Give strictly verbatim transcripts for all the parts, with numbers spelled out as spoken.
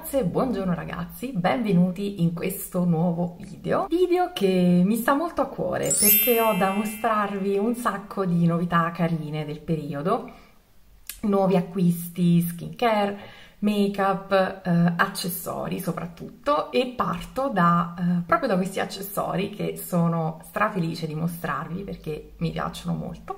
ragazze, buongiorno ragazzi, benvenuti in questo nuovo video. Video che mi sta molto a cuore perché ho da mostrarvi un sacco di novità carine del periodo, nuovi acquisti, skincare, make-up, eh, accessori soprattutto, e parto da, eh, proprio da questi accessori che sono strafelice di mostrarvi perché mi piacciono molto.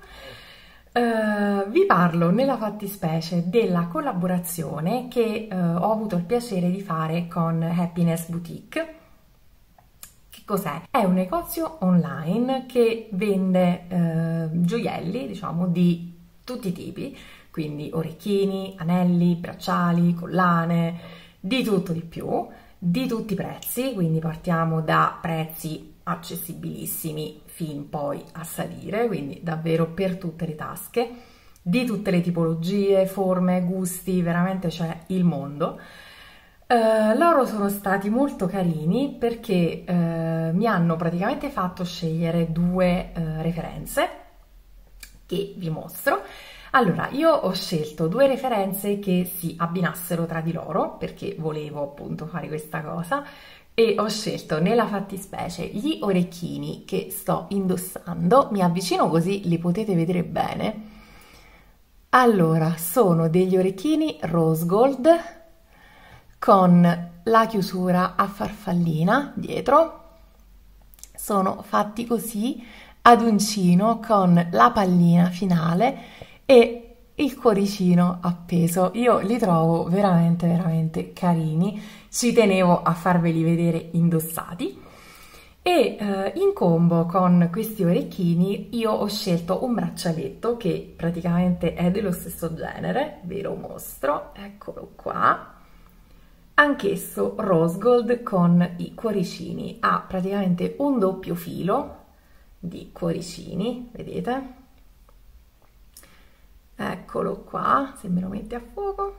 Uh, vi parlo nella fattispecie della collaborazione che uh, ho avuto il piacere di fare con Happiness Boutique. Che cos'è? È un negozio online che vende uh, gioielli, diciamo, di tutti i tipi, quindi orecchini, anelli, bracciali, collane, di tutto di più, di tutti i prezzi, quindi partiamo da prezzi accessibilissimi fin poi a salire, quindi davvero per tutte le tasche, di tutte le tipologie, forme, gusti, veramente c'è il mondo. Uh, loro sono stati molto carini perché uh, mi hanno praticamente fatto scegliere due uh, referenze che vi mostro. Allora, io ho scelto due referenze che si abbinassero tra di loro perché volevo appunto fare questa cosa, e ho scelto nella fattispecie gli orecchini che sto indossando. Mi avvicino così li potete vedere bene. Allora, sono degli orecchini rose gold con la chiusura a farfallina dietro, sono fatti così ad uncino con la pallina finale e il cuoricino appeso. Io li trovo veramente veramente carini, ci tenevo a farveli vedere indossati. E eh, in combo con questi orecchini io ho scelto un braccialetto che praticamente è dello stesso genere, ve lo mostro, eccolo qua, anch'esso rose gold con i cuoricini, ha praticamente un doppio filo di cuoricini, vedete? Eccolo qua, se me lo mette a fuoco,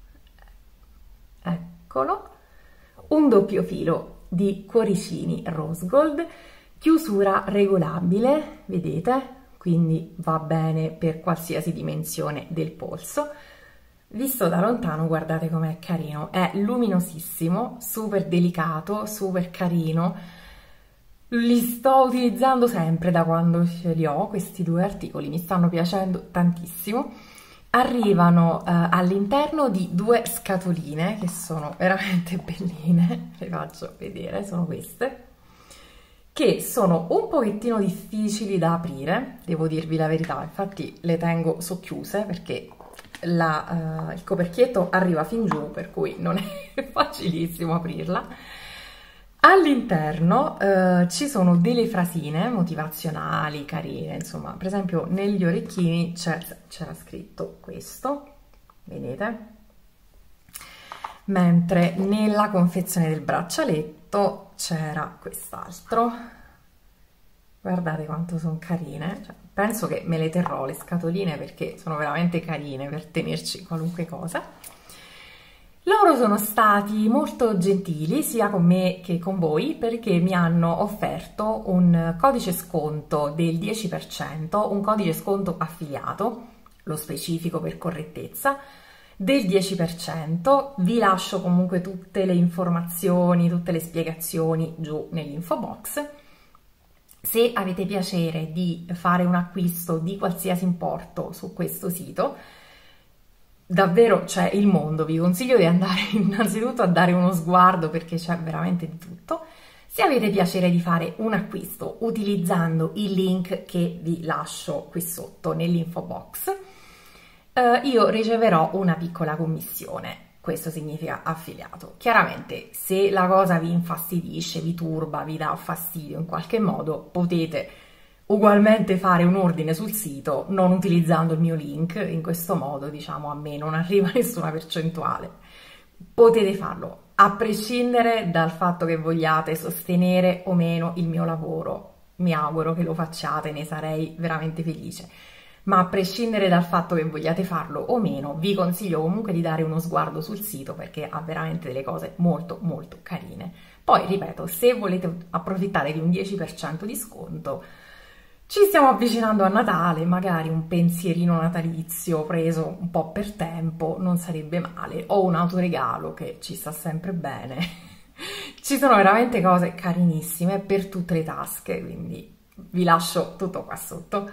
eccolo, un doppio filo di cuoricini rose gold, chiusura regolabile, vedete? Quindi va bene per qualsiasi dimensione del polso. Visto da lontano guardate com'è carino, è luminosissimo, super delicato, super carino. Li sto utilizzando sempre da quando ce li ho, questi due articoli mi stanno piacendo tantissimo. Arrivano eh, all'interno di due scatoline che sono veramente belline, le faccio vedere, sono queste, che sono un pochettino difficili da aprire, devo dirvi la verità, infatti le tengo socchiuse perché la, eh, il coperchietto arriva fin giù, per cui non è facilissimo aprirla. All'interno eh, ci sono delle frasine motivazionali carine, insomma, per esempio negli orecchini c'era scritto questo, vedete? Mentre nella confezione del braccialetto c'era quest'altro. Guardate quanto sono carine, cioè, penso che me le terrò le scatoline perché sono veramente carine per tenerci qualunque cosa. Loro sono stati molto gentili sia con me che con voi perché mi hanno offerto un codice sconto del dieci per cento, un codice sconto affiliato, lo specifico per correttezza, del dieci per cento. Vi lascio comunque tutte le informazioni, tutte le spiegazioni giù nell'info box. Se avete piacere di fare un acquisto di qualsiasi importo su questo sito, davvero c'è il mondo, vi consiglio di andare innanzitutto a dare uno sguardo perché c'è veramente di tutto. Se avete piacere di fare un acquisto utilizzando il link che vi lascio qui sotto nell'info box, eh, io riceverò una piccola commissione, questo significa affiliato. Chiaramente se la cosa vi infastidisce, vi turba, vi dà fastidio in qualche modo, potete ugualmente fare un ordine sul sito non utilizzando il mio link, in questo modo diciamo a me non arriva nessuna percentuale. Potete farlo a prescindere dal fatto che vogliate sostenere o meno il mio lavoro, mi auguro che lo facciate, ne sarei veramente felice, ma a prescindere dal fatto che vogliate farlo o meno vi consiglio comunque di dare uno sguardo sul sito perché ha veramente delle cose molto molto carine. Poi ripeto, se volete approfittare di un dieci per cento di sconto Ci stiamo avvicinando a Natale, magari un pensierino natalizio preso un po' per tempo non sarebbe male, o un autoregalo che ci sta sempre bene. Ci sono veramente cose carinissime per tutte le tasche, quindi vi lascio tutto qua sotto.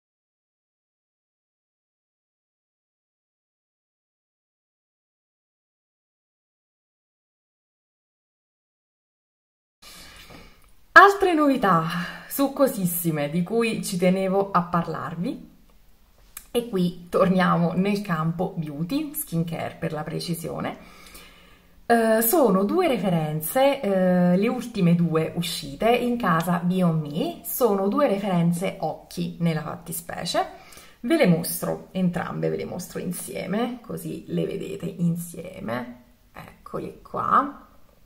Altre novità succosissime di cui ci tenevo a parlarvi, e qui torniamo nel campo beauty, skincare per la precisione. Uh, sono due referenze, uh, le ultime due uscite in casa Beyond Me, sono due referenze occhi nella fattispecie. Ve le mostro entrambe, ve le mostro insieme, così le vedete insieme. Eccoli qua.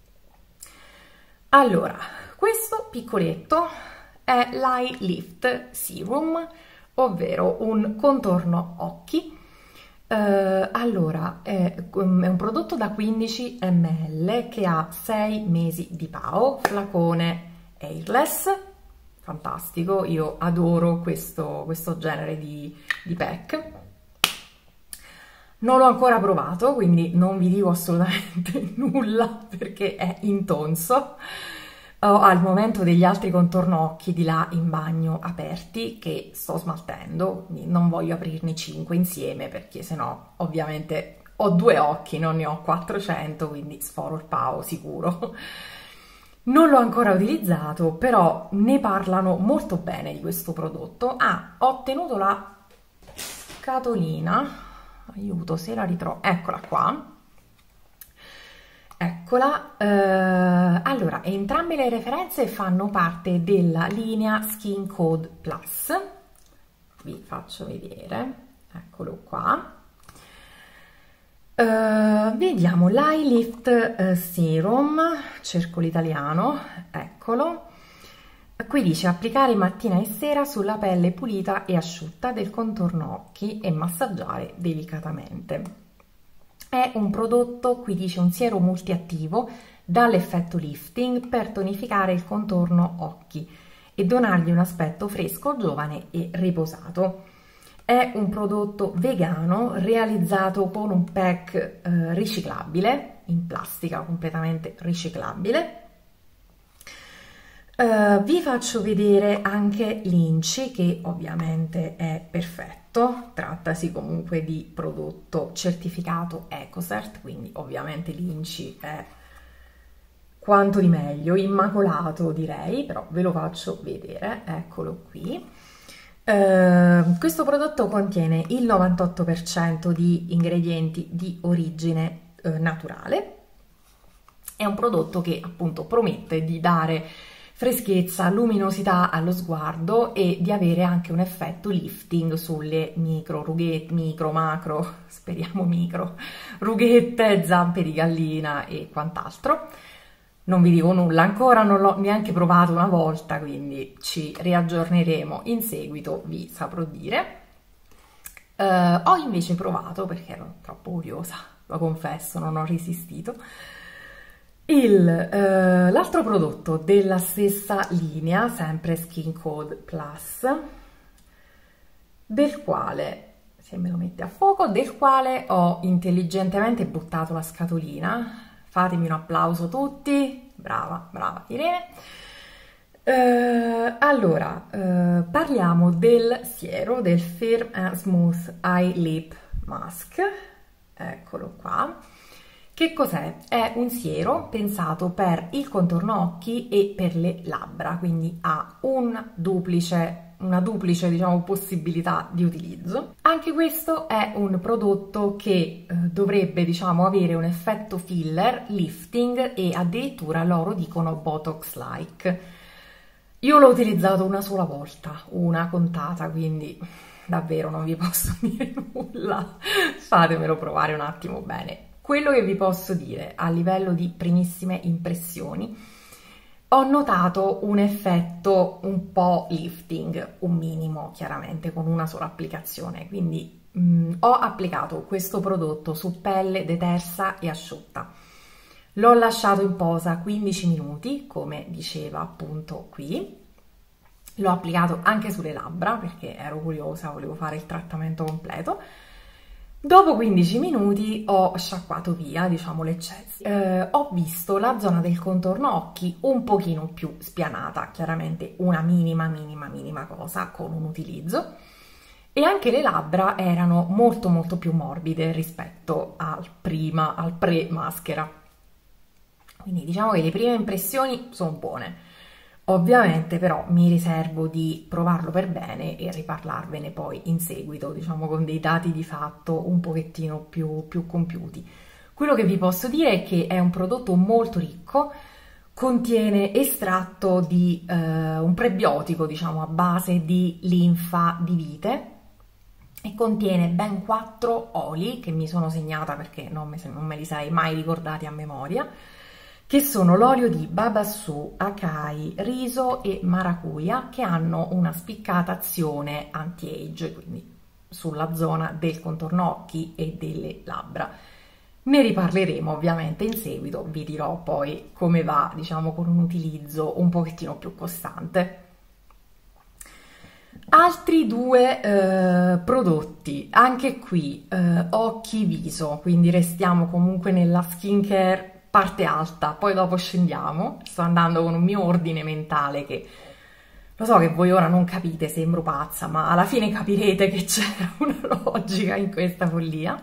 Allora, questo piccoletto è l'Eye Lift Serum, ovvero un contorno occhi. Uh, allora, è, è un prodotto da quindici millilitri che ha sei mesi di P A O, flacone airless, fantastico, io adoro questo, questo genere di, di pack. Non l'ho ancora provato, quindi non vi dico assolutamente nulla perché è intonso. Ho al momento degli altri contorno occhi di là in bagno aperti che sto smaltendo, non voglio aprirne cinque insieme perché sennò ovviamente ho due occhi, non ne ho quattrocento, quindi sforo il P A O sicuro. Non l'ho ancora utilizzato, però ne parlano molto bene di questo prodotto. Ah, ho ottenuto la scatolina, aiuto se la ritrovo, eccola qua. Eccola, eh, allora entrambe le referenze fanno parte della linea Skin Code Plus, vi faccio vedere, eccolo qua. Uh, vediamo l'Eye Lift uh, Serum, cerco l'italiano, eccolo. Qui dice applicare mattina e sera sulla pelle pulita e asciutta del contorno occhi e massaggiare delicatamente. È un prodotto, qui dice un siero multiattivo dall'effetto lifting per tonificare il contorno occhi e donargli un aspetto fresco, giovane e riposato. È un prodotto vegano realizzato con un pack eh, riciclabile, in plastica completamente riciclabile. Uh, vi faccio vedere anche l'Inci, che ovviamente è perfetto, trattasi comunque di prodotto certificato EcoCert, quindi ovviamente l'Inci è quanto di meglio, immacolato direi, però ve lo faccio vedere, eccolo qui. Uh, questo prodotto contiene il novantotto per cento di ingredienti di origine uh, naturale, è un prodotto che appunto promette di dare freschezza, luminosità allo sguardo e di avere anche un effetto lifting sulle micro rughette, micro, macro, speriamo micro, rughette, zampe di gallina e quant'altro. Non vi dico nulla ancora, non l'ho neanche provato una volta, quindi ci riaggiorneremo in seguito, vi saprò dire. Uh, ho invece provato, perché ero troppo curiosa, lo confesso, non ho resistito, Uh, l'altro prodotto della stessa linea, sempre Skin Code Plus, del quale, se me lo mette a fuoco, del quale ho intelligentemente buttato la scatolina. Fatemi un applauso tutti, brava, brava Irene. Uh, allora, uh, parliamo del siero, del Firm and Smooth Eye Lip Mask, eccolo qua. Che cos'è? È un siero pensato per il contorno occhi e per le labbra, quindi ha un duplice, una duplice diciamo, possibilità di utilizzo. Anche questo è un prodotto che eh, dovrebbe diciamo, avere un effetto filler, lifting e addirittura loro dicono Botox-like. Io l'ho utilizzato una sola volta, una contata, quindi davvero non vi posso dire nulla, fatemelo provare un attimo bene. Quello che vi posso dire a livello di primissime impressioni, ho notato un effetto un po' lifting, un minimo chiaramente con una sola applicazione, quindi mh, ho applicato questo prodotto su pelle detersa e asciutta, l'ho lasciato in posa quindici minuti come diceva appunto qui l'ho applicato anche sulle labbra perché ero curiosa, volevo fare il trattamento completo. Dopo quindici minuti ho sciacquato via, diciamo, l'eccesso. Eh, ho visto la zona del contorno occhi un pochino più spianata, chiaramente una minima, minima, minima cosa con un utilizzo. E anche le labbra erano molto molto più morbide rispetto al prima, al pre-maschera. Quindi diciamo che le prime impressioni sono buone. Ovviamente però mi riservo di provarlo per bene e riparlarvene poi in seguito, diciamo con dei dati di fatto un pochettino più, più compiuti. Quello che vi posso dire è che è un prodotto molto ricco, contiene estratto di eh, un prebiotico, diciamo, a base di linfa di vite e contiene ben quattro oli che mi sono segnata perché non me, non me li sarei mai ricordati a memoria, che sono l'olio di babassu, acai, riso e maracuja, che hanno una spiccata azione anti-age, quindi sulla zona del contorno occhi e delle labbra. Ne riparleremo ovviamente in seguito, vi dirò poi come va, diciamo, con un utilizzo un pochettino più costante. Altri due eh, prodotti, anche qui eh, occhi viso, quindi restiamo comunque nella skincare parte alta, poi dopo scendiamo. Sto andando con un mio ordine mentale che lo so che voi ora non capite, sembro pazza, ma alla fine capirete che c'era una logica in questa follia.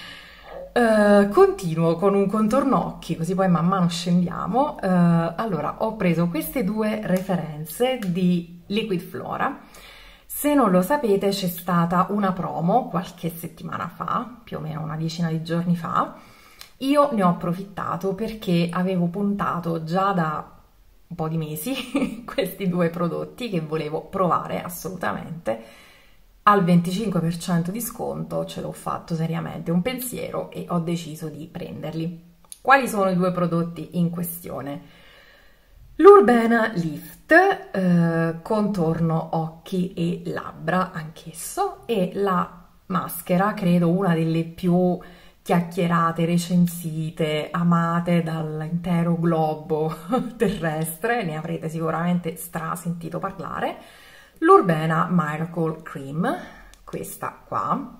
Uh, continuo con un contorno occhi, così poi man mano scendiamo. Uh, allora, ho preso queste due referenze di Liquid Flora. Se non lo sapete, c'è stata una promo qualche settimana fa, più o meno una decina di giorni fa. Io ne ho approfittato perché avevo puntato già da un po' di mesi questi due prodotti che volevo provare assolutamente. Al venticinque per cento di sconto ce l'ho fatto seriamente un pensiero e ho deciso di prenderli. Quali sono i due prodotti in questione? L'Urbena Lift, eh, contorno occhi e labbra anch'esso, e la maschera, credo una delle più chiacchierate, recensite, amate dall'intero globo terrestre, ne avrete sicuramente stra sentito parlare, l'Urbena Miracle Cream, questa qua,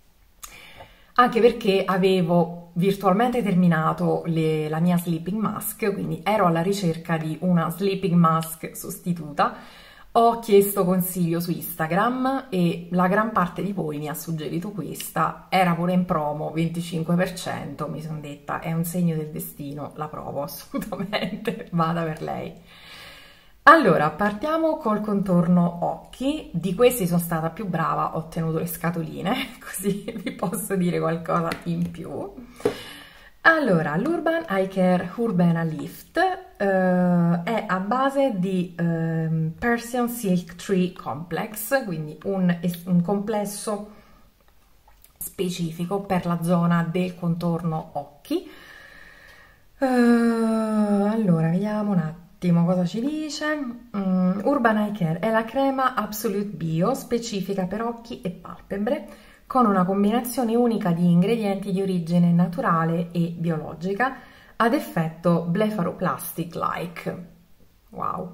anche perché avevo virtualmente terminato le, la mia sleeping mask, quindi ero alla ricerca di una sleeping mask sostituta. Ho chiesto consiglio su Instagram e la gran parte di voi mi ha suggerito questa, era pure in promo, venticinque per cento, mi sono detta è un segno del destino, la provo assolutamente, vada per lei. Allora, partiamo col contorno occhi. Di questi sono stata più brava, ho tenuto le scatoline, così vi posso dire qualcosa in più. Allora, l'Urban Eye Care Urbena Lift eh, è a base di eh, Persian Silk Tree Complex, quindi un, un complesso specifico per la zona del contorno occhi. Uh, allora, vediamo un attimo cosa ci dice. um, Urban Eye Care è la crema Absolute Bio specifica per occhi e palpebre con una combinazione unica di ingredienti di origine naturale e biologica ad effetto blefaroplastic-like. Wow,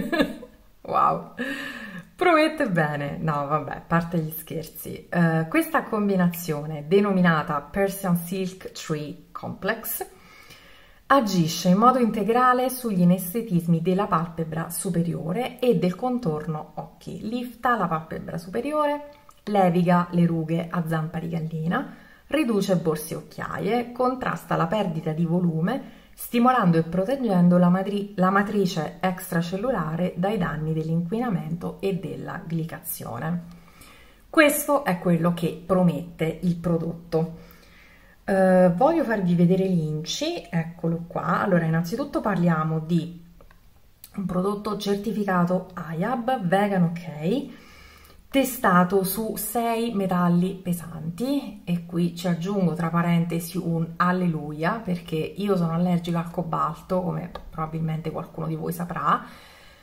wow, promette bene. No, vabbè, a parte gli scherzi. Uh, questa combinazione, denominata Persian Silk Tree Complex, agisce in modo integrale sugli inestetismi della palpebra superiore e del contorno occhi, lifta la palpebra superiore, leviga le rughe a zampa di gallina, riduce borse occhiaie, contrasta la perdita di volume, stimolando e proteggendo la, matri la matrice extracellulare dai danni dell'inquinamento e della glicazione. Questo è quello che promette il prodotto. Uh, voglio farvi vedere l'inci, eccolo qua. Allora, innanzitutto parliamo di un prodotto certificato I A B, vegan ok, testato su sei metalli pesanti, e qui ci aggiungo tra parentesi un alleluia perché io sono allergica al cobalto, come probabilmente qualcuno di voi saprà.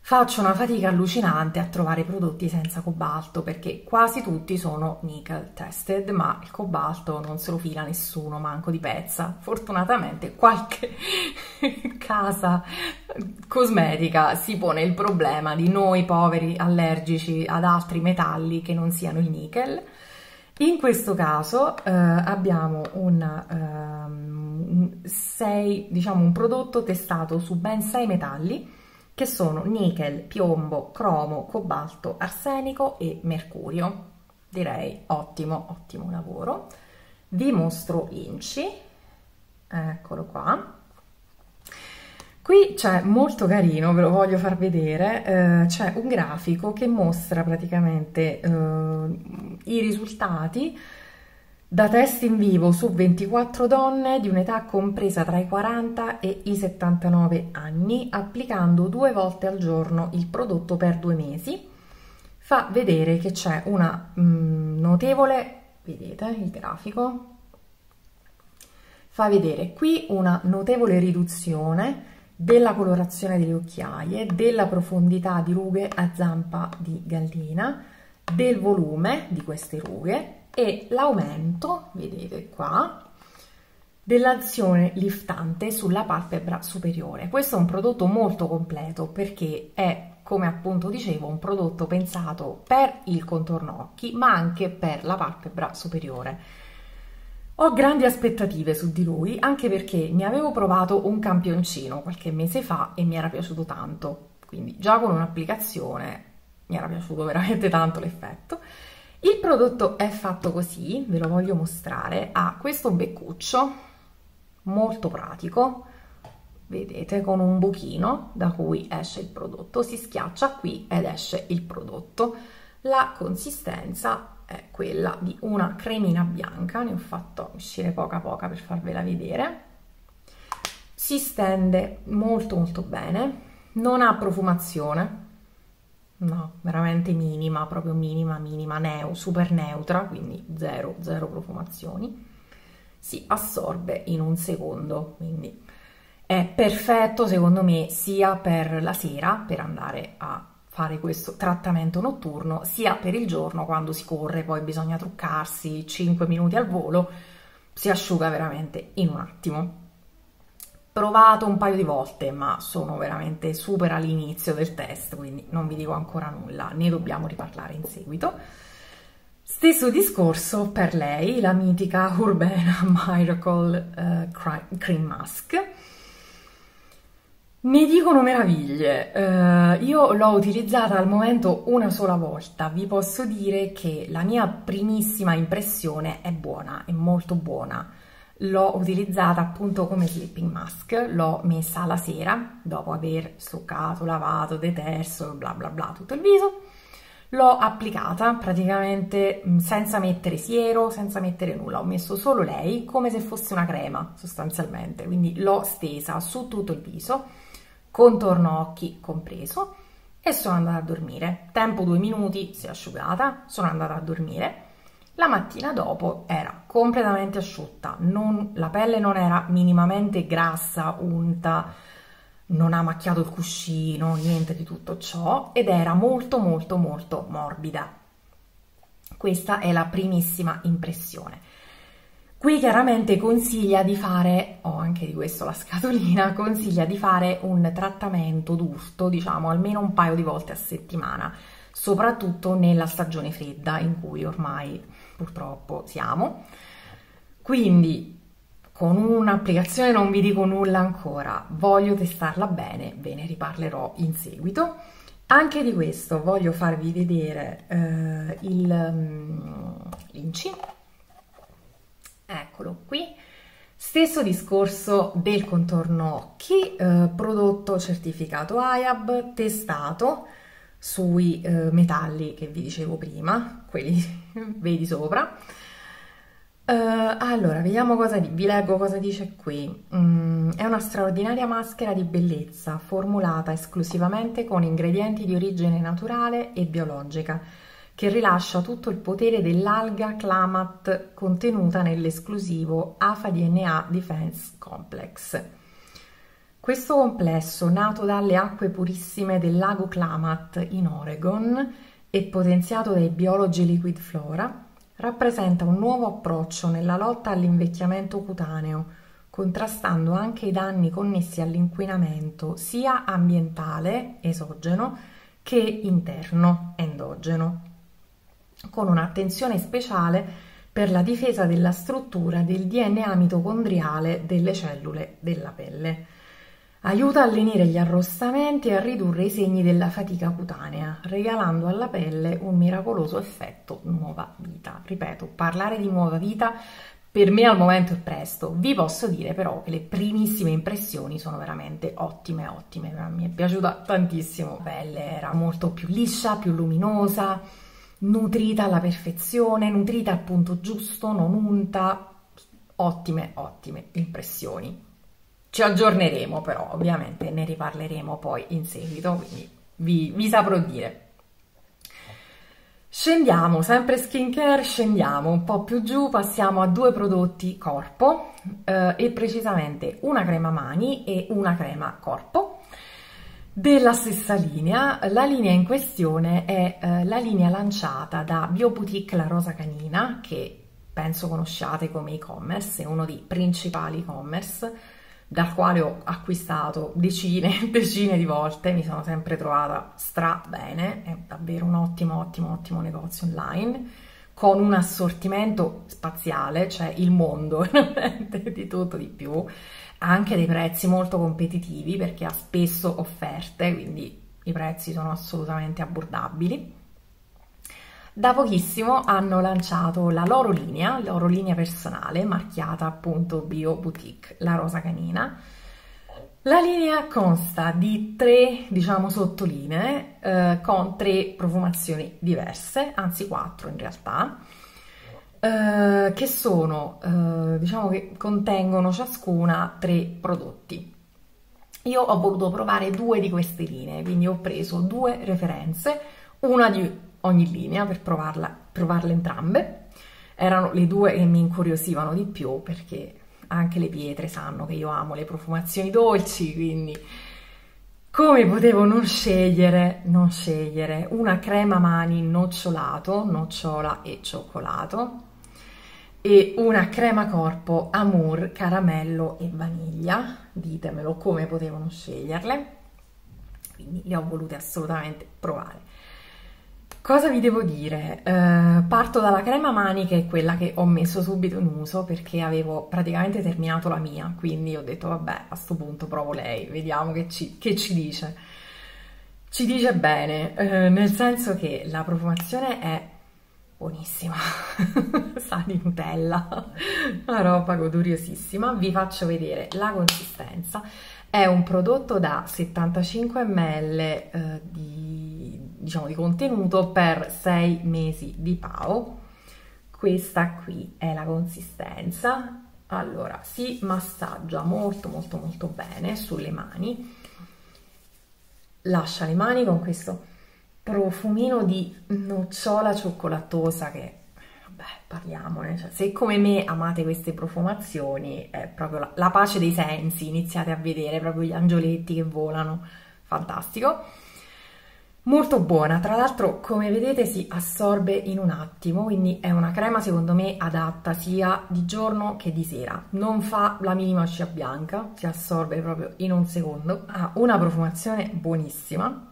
faccio una fatica allucinante a trovare prodotti senza cobalto perché quasi tutti sono nickel tested, ma il cobalto non se lo fila nessuno, manco di pezza. Fortunatamente qualche casa cosmetica si pone il problema di noi poveri allergici ad altri metalli che non siano il nickel. In questo caso eh, abbiamo un, um, sei, diciamo, un prodotto testato su ben sei metalli, che sono nickel, piombo, cromo, cobalto, arsenico e mercurio. Direi ottimo, ottimo lavoro. Vi mostro l'inci, eccolo qua. Qui c'è molto carino, ve lo voglio far vedere, eh, c'è un grafico che mostra praticamente eh, i risultati da test in vivo su ventiquattro donne di un'età compresa tra i quaranta e i settantanove anni, applicando due volte al giorno il prodotto per due mesi. Fa vedere che c'è una mh, notevole, vedete il grafico? Fa vedere qui una notevole riduzione della colorazione delle occhiaie, della profondità di rughe a zampa di gallina, del volume di queste rughe e l'aumento, vedete qua, dell'azione liftante sulla palpebra superiore. Questo è un prodotto molto completo perché è, come appunto dicevo, un prodotto pensato per il contorno occhi ma anche per la palpebra superiore. Ho grandi aspettative su di lui, anche perché ne avevo provato un campioncino qualche mese fa e mi era piaciuto tanto, quindi già con un'applicazione mi era piaciuto veramente tanto l'effetto. Il prodotto è fatto così, ve lo voglio mostrare, ha questo beccuccio molto pratico, vedete, con un buchino da cui esce il prodotto, si schiaccia qui ed esce il prodotto. La consistenza è quella di una cremina bianca, ne ho fatto uscire poca poca per farvela vedere. Si stende molto molto bene, non ha profumazione, no, veramente minima, proprio minima, minima, neo, super neutra, quindi zero, zero profumazioni. Si assorbe in un secondo, quindi è perfetto secondo me sia per la sera, per andare a fare questo trattamento notturno, sia per il giorno quando si corre, poi bisogna truccarsi cinque minuti al volo, si asciuga veramente in un attimo. Provato un paio di volte, ma sono veramente super all'inizio del test, quindi non vi dico ancora nulla, ne dobbiamo riparlare in seguito. Stesso discorso per lei, la mitica Urbana Miracle uh, Cream Mask. Ne dicono meraviglie, uh, io l'ho utilizzata al momento una sola volta, vi posso dire che la mia primissima impressione è buona, è molto buona. L'ho utilizzata appunto come sleeping mask, l'ho messa alla sera dopo aver struccato, lavato, deterso, bla bla bla tutto il viso. L'ho applicata praticamente senza mettere siero, senza mettere nulla, ho messo solo lei come se fosse una crema sostanzialmente, quindi l'ho stesa su tutto il viso, contorno occhi compreso, e sono andata a dormire. Tempo due minuti, si è asciugata, sono andata a dormire. La mattina dopo era completamente asciutta, non, la pelle non era minimamente grassa, unta, non ha macchiato il cuscino, niente di tutto ciò, ed era molto molto molto morbida. Questa è la primissima impressione. Qui chiaramente consiglia di fare, ho anche di questo la scatolina, consiglia di fare un trattamento d'urto, diciamo almeno un paio di volte a settimana, soprattutto nella stagione fredda in cui ormai purtroppo siamo. Quindi con un'applicazione non vi dico nulla ancora, voglio testarla bene, ve ne riparlerò in seguito. Anche di questo voglio farvi vedere eh, il um, l'inci, eccolo qui. Stesso discorso del contorno occhi, eh, prodotto certificato I A B, testato sui eh, metalli che vi dicevo prima, quelli vedi sopra. Uh, allora, vediamo cosa di, vi leggo cosa dice qui. Mm, è una straordinaria maschera di bellezza formulata esclusivamente con ingredienti di origine naturale e biologica, che rilascia tutto il potere dell'alga Clamat contenuta nell'esclusivo A F A D N A Defense Complex. Questo complesso, nato dalle acque purissime del lago Klamath in Oregon e potenziato dai biologi Liquid Flora, rappresenta un nuovo approccio nella lotta all'invecchiamento cutaneo, contrastando anche i danni connessi all'inquinamento sia ambientale, esogeno, che interno, endogeno, con un'attenzione speciale per la difesa della struttura del D N A mitocondriale delle cellule della pelle. Aiuta a lenire gli arrossamenti e a ridurre i segni della fatica cutanea, regalando alla pelle un miracoloso effetto nuova vita. Ripeto, parlare di nuova vita per me al momento è presto. Vi posso dire però che le primissime impressioni sono veramente ottime, ottime. Mi è piaciuta tantissimo. La pelle era molto più liscia, più luminosa, nutrita alla perfezione, nutrita al punto giusto, non unta. Ottime, ottime impressioni. Ci aggiorneremo però, ovviamente ne riparleremo poi in seguito, quindi vi, vi saprò dire. Scendiamo, sempre skincare, scendiamo un po' più giù, passiamo a due prodotti corpo, eh, e precisamente una crema mani e una crema corpo della stessa linea. La linea in questione è eh, la linea lanciata da Bioboutique La Rosa Canina, che penso conosciate come e-commerce, è uno dei principali e-commerce dal quale ho acquistato decine e decine di volte, mi sono sempre trovata stra bene, è davvero un ottimo, ottimo, ottimo negozio online, con un assortimento spaziale, cioè il mondo, veramente di tutto di più, anche dei prezzi molto competitivi, perché ha spesso offerte, quindi i prezzi sono assolutamente abbordabili. Da pochissimo hanno lanciato la loro linea, la loro linea personale, marchiata appunto Bioboutique La Rosa Canina. La linea consta di tre, diciamo, sottolinee, eh, con tre profumazioni diverse, anzi quattro in realtà, eh, che sono, eh, diciamo che contengono ciascuna tre prodotti. Io ho voluto provare due di queste linee, quindi ho preso due referenze, una di ogni linea per provarla, provarle entrambe. Erano le due che mi incuriosivano di più, perché anche le pietre sanno che io amo le profumazioni dolci, quindi come potevo non scegliere, non scegliere una crema mani nocciolato, nocciola e cioccolato, e una crema corpo Amour, caramello e vaniglia. Ditemelo come potevo non sceglierle, quindi le ho volute assolutamente provare. Cosa vi devo dire? Eh, parto dalla crema mani, che è quella che ho messo subito in uso perché avevo praticamente terminato la mia, quindi ho detto vabbè, a sto punto provo lei, vediamo che ci, che ci dice. Ci dice bene, eh, nel senso che la profumazione è buonissima, sa di Nutella, una roba goduriosissima. Vi faccio vedere la consistenza. È un prodotto da settantacinque millilitri eh, di, diciamo, di contenuto per sei mesi di P A O. Questa qui è la consistenza. Allora, si massaggia molto molto molto bene sulle mani, lascia le mani con questo profumino di nocciola cioccolatosa che, vabbè, parliamone, cioè, se come me amate queste profumazioni è proprio la, la pace dei sensi, iniziate a vedere proprio gli angioletti che volano, fantastico, molto buona. Tra l'altro, come vedete, si assorbe in un attimo, quindi è una crema secondo me adatta sia di giorno che di sera, non fa la minima scia bianca, si assorbe proprio in un secondo, ha una profumazione buonissima.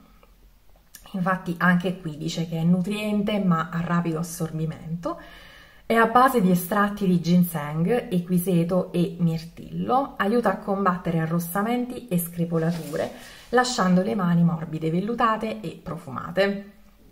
Infatti anche qui dice che è nutriente ma a rapido assorbimento, è a base di estratti di ginseng, equiseto e mirtillo, aiuta a combattere arrossamenti e screpolature, lasciando le mani morbide, vellutate e profumate.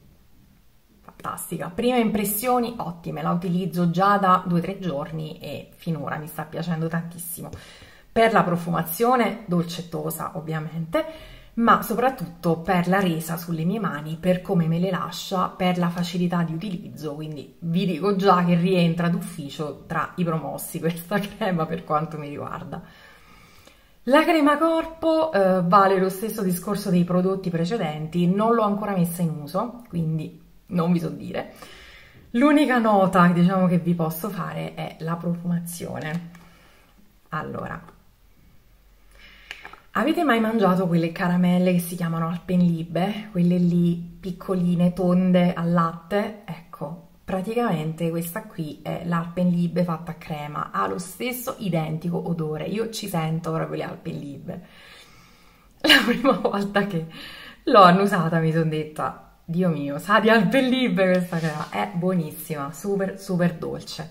Fantastica, prime impressioni ottime, la utilizzo già da due o tre giorni e finora mi sta piacendo tantissimo. Per la profumazione dolcettosa ovviamente, ma soprattutto per la resa sulle mie mani, per come me le lascia, per la facilità di utilizzo, quindi vi dico già che rientra d'ufficio tra i promossi questa crema per quanto mi riguarda. La crema corpo eh, vale lo stesso discorso dei prodotti precedenti, non l'ho ancora messa in uso, quindi non vi so dire. L'unica nota, diciamo, che vi posso fare è la profumazione. Allora, Avete mai mangiato quelle caramelle che si chiamano Alpenlibe? Quelle lì piccoline, tonde al latte? Ecco, praticamente questa qui è l'Alpenlibe fatta a crema, ha lo stesso identico odore, io ci sento proprio le Alpenlibe. La prima volta che l'ho annusata mi sono detta, Dio mio, sa di Alpenlibe questa crema, è buonissima, super super dolce.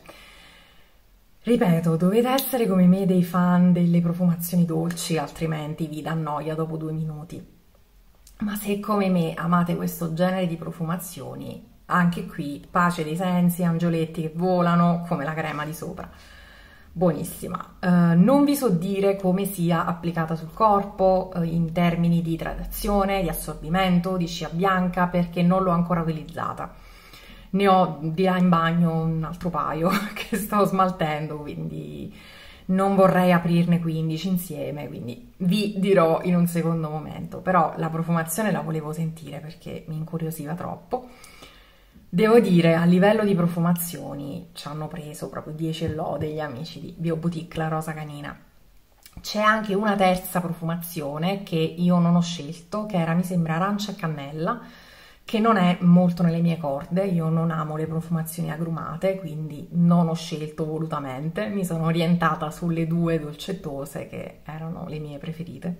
Ripeto, dovete essere come me dei fan delle profumazioni dolci, altrimenti vi dà noia dopo due minuti. Ma se come me amate questo genere di profumazioni, anche qui pace dei sensi, angioletti che volano, come la crema di sopra. Buonissima. Uh, non vi so dire come sia applicata sul corpo uh, in termini di idratazione, di assorbimento, di scia bianca, perché non l'ho ancora utilizzata. Ne ho di là in bagno un altro paio che sto smaltendo, quindi non vorrei aprirne quindici insieme, quindi vi dirò in un secondo momento, però la profumazione la volevo sentire perché mi incuriosiva troppo. Devo dire, a livello di profumazioni ci hanno preso proprio dieci lode gli amici di Bioboutique La Rosa Canina. C'è anche una terza profumazione che io non ho scelto, che era, mi sembra, arancia e cannella, che non è molto nelle mie corde. Io non amo le profumazioni agrumate, quindi non ho scelto volutamente, mi sono orientata sulle due dolcettose che erano le mie preferite.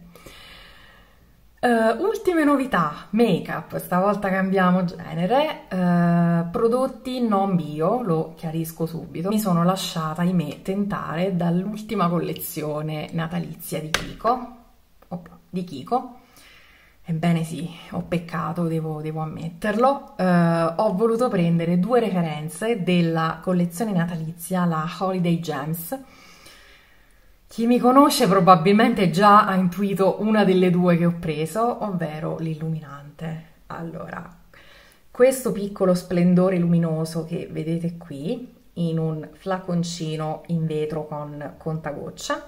Uh, ultime novità, make-up, stavolta cambiamo genere, uh, prodotti non bio, lo chiarisco subito. Mi sono lasciata, ahimè, tentare dall'ultima collezione natalizia di Kiko, oh, di Kiko. Ebbene sì, ho peccato, devo, devo ammetterlo. Uh, ho voluto prendere due referenze della collezione natalizia, la Holiday Gems. Chi mi conosce probabilmente già ha intuito una delle due che ho preso, ovvero l'illuminante. Allora, questo piccolo splendore luminoso che vedete qui, in un flaconcino in vetro con contagoccia,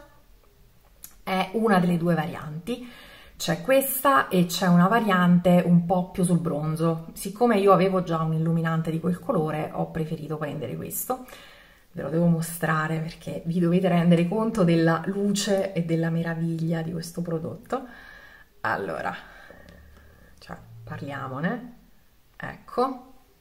è una delle due varianti. C'è questa e c'è una variante un po' più sul bronzo. Siccome io avevo già un illuminante di quel colore, ho preferito prendere questo. Ve lo devo mostrare perché vi dovete rendere conto della luce e della meraviglia di questo prodotto. Allora, cioè, parliamone. Ecco.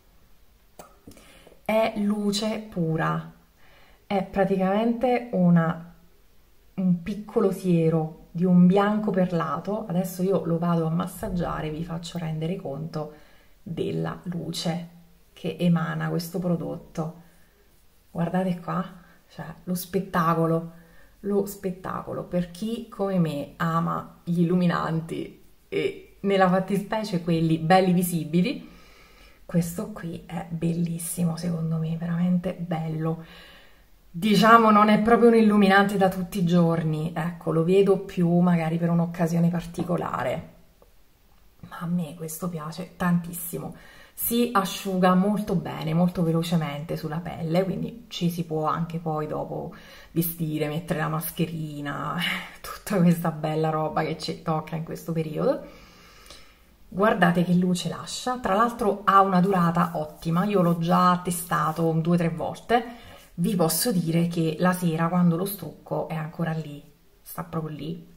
È luce pura. È praticamente una, un piccolo siero di un bianco perlato. Adesso io lo vado a massaggiare, vi faccio rendere conto della luce che emana questo prodotto. Guardate qua, cioè lo spettacolo, lo spettacolo per chi come me ama gli illuminanti e nella fattispecie quelli belli visibili. Questo qui è bellissimo, secondo me, veramente bello. Diciamo non è proprio un illuminante da tutti i giorni, ecco, lo vedo più magari per un'occasione particolare, ma a me questo piace tantissimo. Si asciuga molto bene, molto velocemente sulla pelle, quindi ci si può anche poi dopo vestire, mettere la mascherina, tutta questa bella roba che ci tocca in questo periodo. Guardate che luce lascia, tra l'altro ha una durata ottima, io l'ho già testato due o tre volte. Vi posso dire che la sera, quando lo strucco, è ancora lì, sta proprio lì.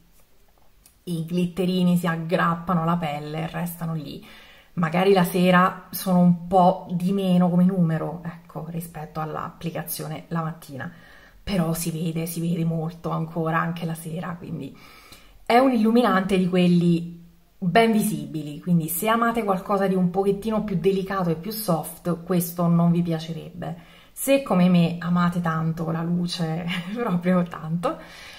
I glitterini si aggrappano alla pelle e restano lì. Magari la sera sono un po' di meno come numero, ecco, rispetto all'applicazione la mattina. Però si vede, si vede molto ancora anche la sera, quindi è un illuminante di quelli ben visibili. Quindi se amate qualcosa di un pochettino più delicato e più soft, questo non vi piacerebbe. Se come me amate tanto la luce, proprio tanto,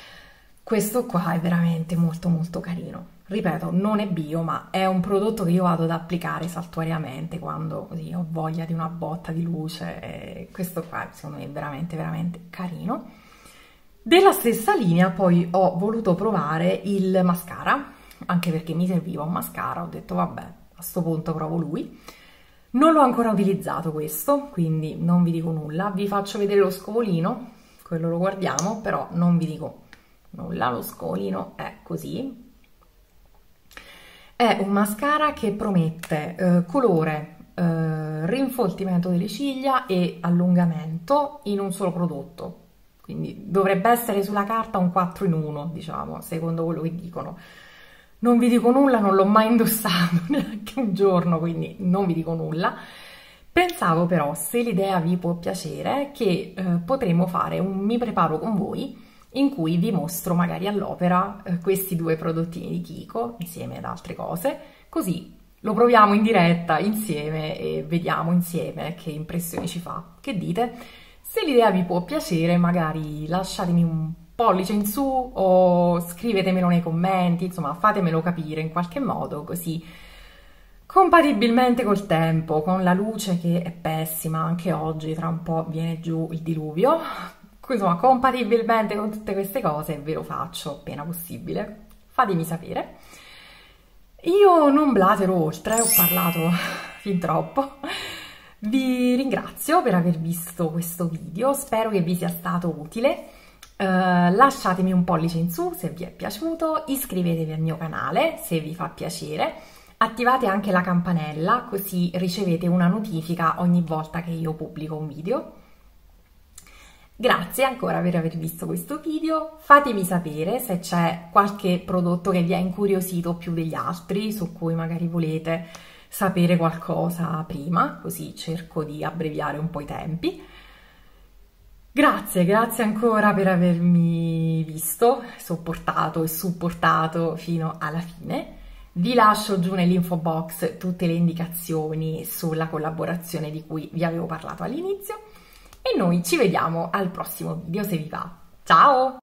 questo qua è veramente molto molto carino. Ripeto, non è bio, ma è un prodotto che io vado ad applicare saltuariamente quando così ho voglia di una botta di luce. E questo qua secondo me è veramente veramente carino. Della stessa linea poi ho voluto provare il mascara, anche perché mi serviva un mascara, ho detto vabbè, a sto punto provo lui. Non l'ho ancora utilizzato questo, quindi non vi dico nulla. Vi faccio vedere lo scovolino, quello lo guardiamo, però non vi dico nulla. Lo scovolino è così. È un mascara che promette eh, colore, eh, rinfoltimento delle ciglia e allungamento in un solo prodotto. quindi dovrebbe essere sulla carta un quattro in uno, diciamo, secondo quello che dicono. Non vi dico nulla, non l'ho mai indossato neanche un giorno, quindi non vi dico nulla. Pensavo però, se l'idea vi può piacere, che eh, potremmo fare un mi preparo con voi in cui vi mostro magari all'opera eh, questi due prodottini di Kiko insieme ad altre cose, così lo proviamo in diretta insieme e vediamo insieme che impressioni ci fa. Che dite? Se l'idea vi può piacere, magari lasciatemi un pollice in su o scrivetemelo nei commenti, insomma fatemelo capire in qualche modo, così compatibilmente col tempo, con la luce che è pessima anche oggi, tra un po' viene giù il diluvio, insomma compatibilmente con tutte queste cose ve lo faccio appena possibile, fatemi sapere. Io non blatero oltre, ho parlato fin troppo. Vi ringrazio per aver visto questo video, spero che vi sia stato utile. Uh, lasciatemi un pollice in su se vi è piaciuto, iscrivetevi al mio canale se vi fa piacere, attivate anche la campanella così ricevete una notifica ogni volta che io pubblico un video. Grazie ancora per aver visto questo video, fatemi sapere se c'è qualche prodotto che vi ha incuriosito più degli altri, su cui magari volete sapere qualcosa prima, così cerco di abbreviare un po' i tempi. Grazie, grazie ancora per avermi visto, sopportato e supportato fino alla fine. Vi lascio giù nell'info box tutte le indicazioni sulla collaborazione di cui vi avevo parlato all'inizio e noi ci vediamo al prossimo video se vi va. Ciao!